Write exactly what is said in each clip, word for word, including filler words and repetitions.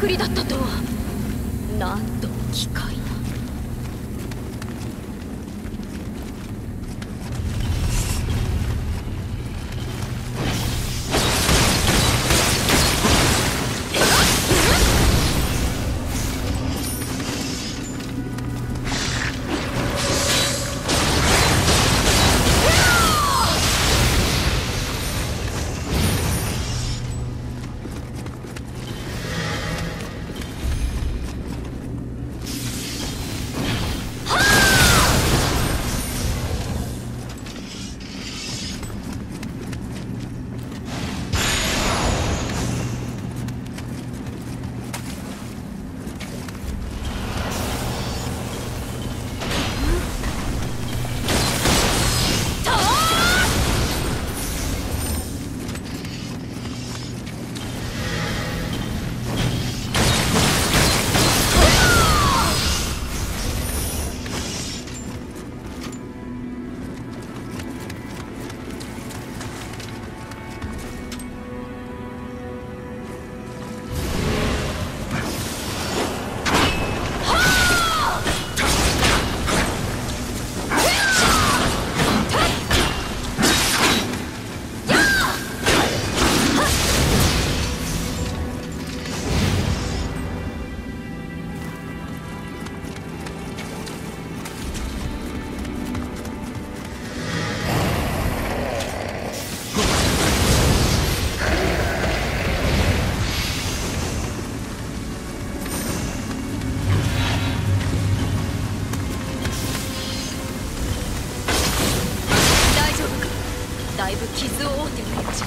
くりだったとは。なんと奇怪な。だいぶ傷を負うておるようじゃ。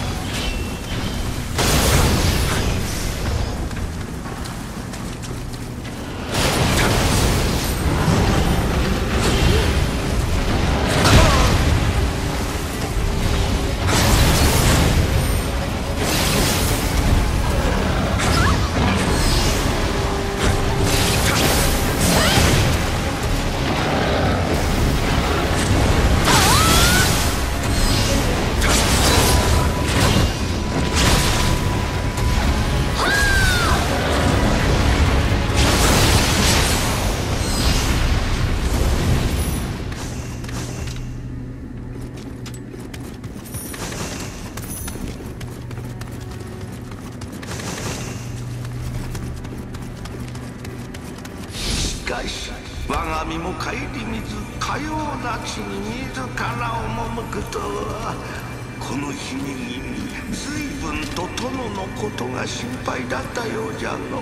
しかし我が身も顧みずかような地に自ら赴くとは、この日に随分と殿のことが心配だったようじゃの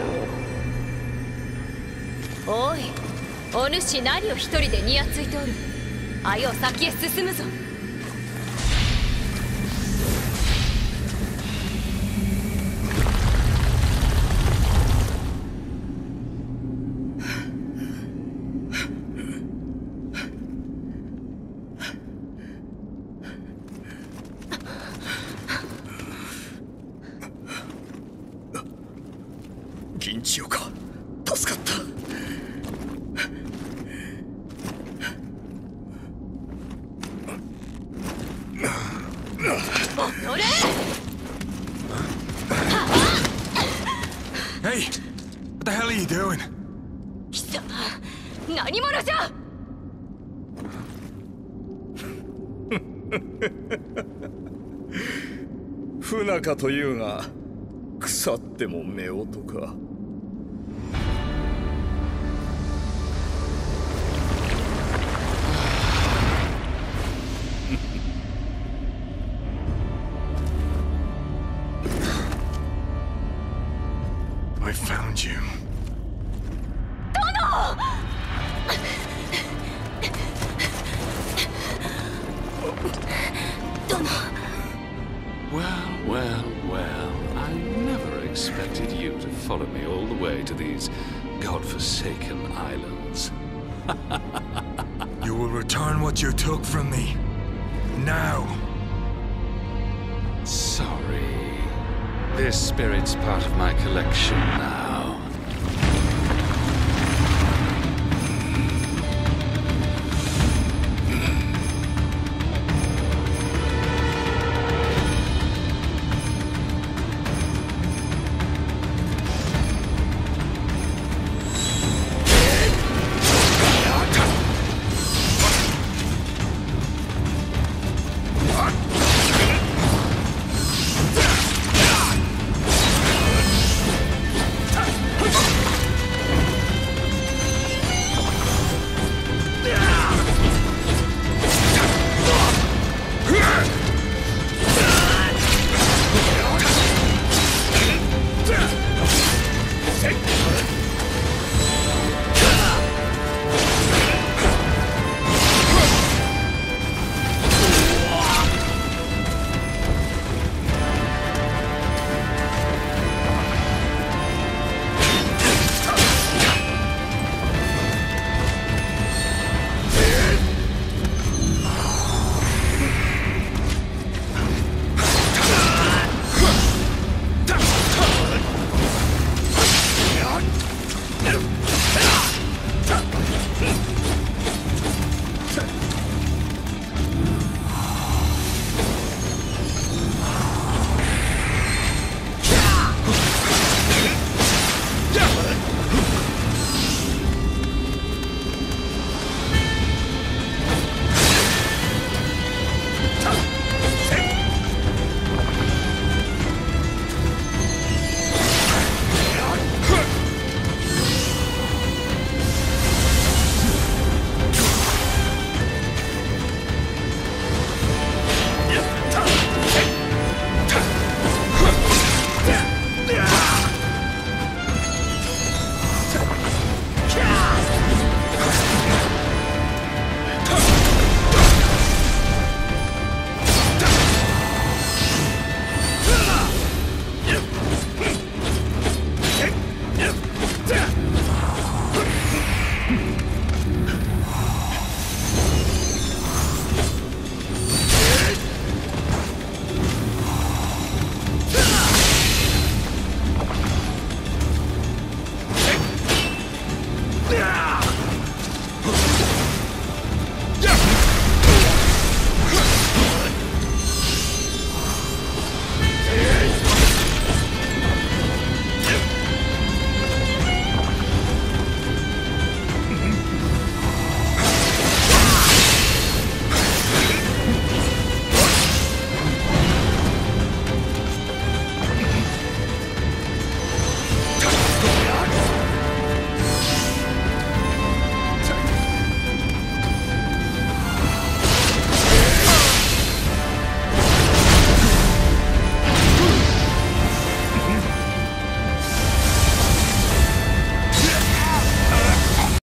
う。 おい、お主何を一人でにやついておる。あよ先へ進むぞ。 銀千代か、助かった。 おのれ Hey, what the hell are you doing? 貴様、何者じゃ。 不仲というが腐っても夫婦か。I found you. 殿！殿。 Well, well, well, I never expected you to follow me all the way to these godforsaken islands. You will return what you took from me. Now. Sorry. This spirit's part of my collection now.